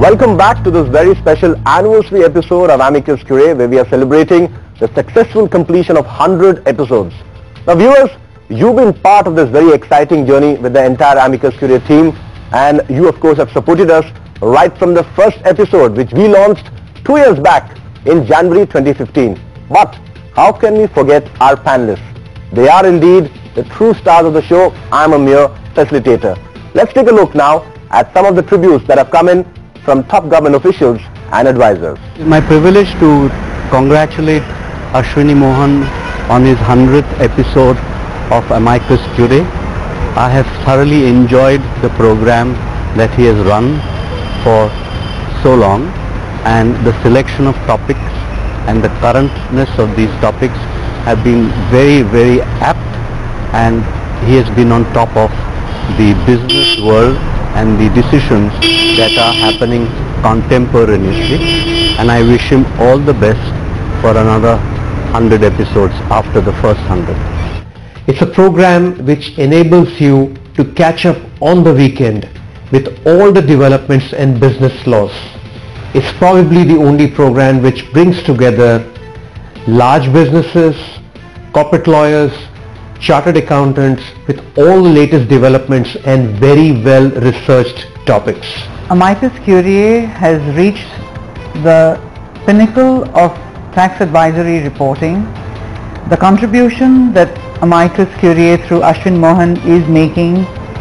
Welcome back to this very special anniversary episode of AmicusCuriae, where we are celebrating the successful completion of 100 episodes. Now viewers, you've been part of this very exciting journey with the entire AmicusCuriae team, and you of course have supported us right from the first episode, which we launched 2 years back in January 2015. But how can we forget our panelists? They are indeed the true stars of the show. I'm a mere facilitator. Let's take a look now at some of the tributes that have come in from top government officials and advisors. It's my privilege to congratulate Ashwini Mohan on his 100th episode of AmicusCuriae. I have thoroughly enjoyed the program that he has run for so long, and the selection of topics and the currentness of these topics have been very, very apt, and he has been on top of the business world and the decisions that are happening contemporaneously, and I wish him all the best for another 100 episodes after the first 100. It's a program which enables you to catch up on the weekend with all the developments and business laws. It's probably the only program which brings together large businesses, corporate lawyers, chartered accountants with all the latest developments and very well researched topics. AmicusCuriae has reached the pinnacle of tax advisory reporting. The contribution that AmicusCuriae through Ashwin Mohan is making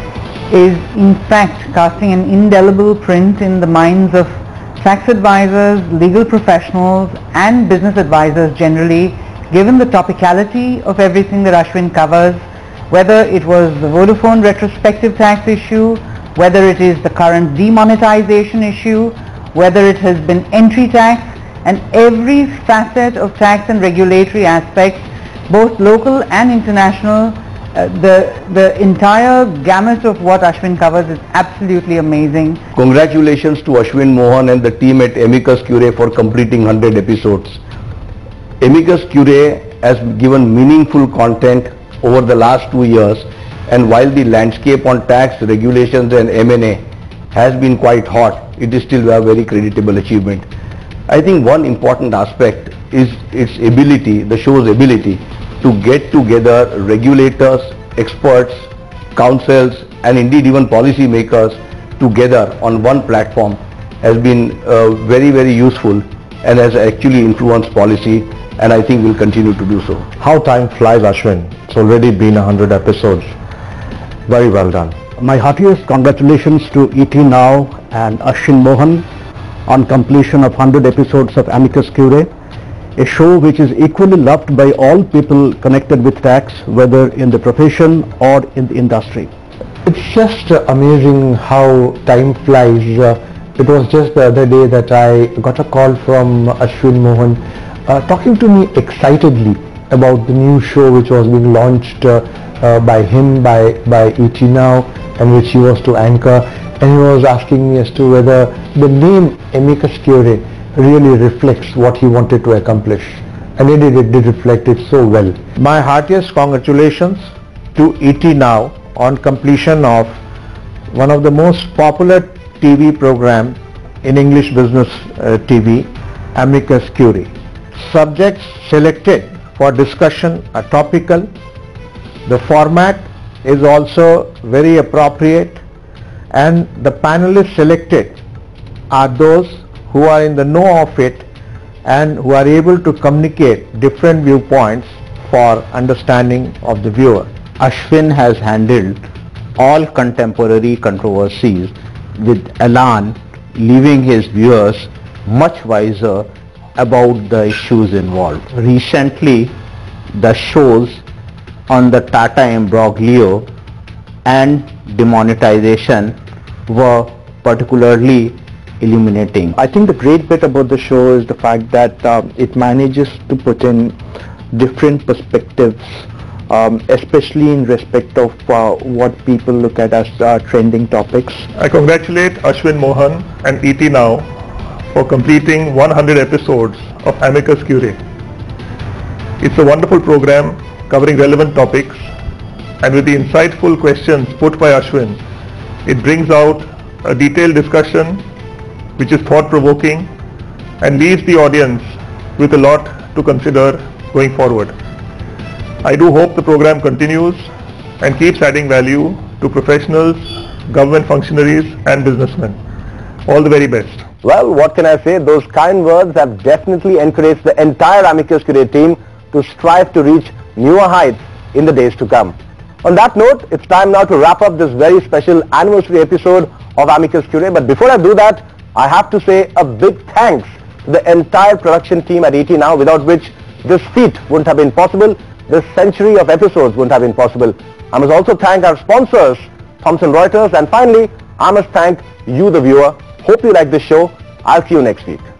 is in fact casting an indelible print in the minds of tax advisors, legal professionals and business advisors generally, given the topicality of everything that Ashwin covers, whether it was the Vodafone retrospective tax issue, whether it is the current demonetization issue, whether it has been entry tax, and every facet of tax and regulatory aspects, both local and international, the entire gamut of what Ashwin covers is absolutely amazing. Congratulations to Ashwin Mohan and the team at AmicusCuriae for completing 100 episodes. AmicusCuriae has given meaningful content over the last 2 years, and while the landscape on tax, regulations and M&A has been quite hot, it is still a very creditable achievement. I think one important aspect is its ability, the show's ability, to get together regulators, experts, councils and indeed even policy makers together on one platform has been very, very useful and has actually influenced policy, and I think will continue to do so. How time flies, Ashwin. It's already been 100 episodes. Very well done. My heartiest congratulations to ET Now and Ashwin Mohan on completion of 100 episodes of AmicusCuriae, a show which is equally loved by all people connected with tax, whether in the profession or in the industry. It's just amazing how time flies. It was just the other day that I got a call from Ashwin Mohan talking to me excitedly about the new show which was being launched by him, by ET Now, and which he was to anchor, and he was asking me as to whether the name AmicusCuriae really reflects what he wanted to accomplish, and it did reflect it so well. My heartiest congratulations to ET Now on completion of one of the most popular TV program in English business TV, AmicusCuriae. Subjects selected for discussion are topical. The format is also very appropriate, and the panelists selected are those who are in the know of it and who are able to communicate different viewpoints for understanding of the viewer. Ashwin has handled all contemporary controversies with elan, leaving his viewers much wiser about the issues involved. Recently, the shows on the Tata imbroglio and demonetization were particularly illuminating. I think the great bit about the show is the fact that it manages to put in different perspectives, especially in respect of what people look at as trending topics. I congratulate Ashwin Mohan and ET Now for completing 100 episodes of AmicusCuriae. It's a wonderful program covering relevant topics, and with the insightful questions put by Ashwin, it brings out a detailed discussion which is thought-provoking and leaves the audience with a lot to consider going forward. I do hope the program continues and keeps adding value to professionals, government functionaries and businessmen. All the very best. Well, what can I say? Those kind words have definitely encouraged the entire AmicusCuriae team to strive to reach newer heights in the days to come. On that note, it's time now to wrap up this very special anniversary episode of AmicusCuriae. But before I do that, I have to say a big thanks to the entire production team at ET Now, without which this feat wouldn't have been possible, this century of episodes wouldn't have been possible. I must also thank our sponsors, Thomson Reuters, and finally, I must thank you, the viewer. Hope you like this show. I'll see you next week.